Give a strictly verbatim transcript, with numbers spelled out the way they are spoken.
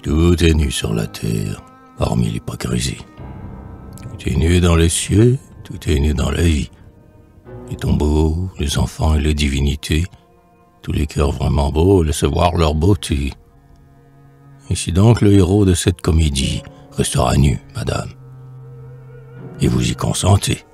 Tout est nu sur la terre, hormis l'hypocrisie. Tout est nu dans les cieux, tout est nu dans la vie. Les tombeaux, les enfants et les divinités, tous les cœurs vraiment beaux laissent voir leur beauté. Ici donc le héros de cette comédie restera nu, madame. Et vous y consentez.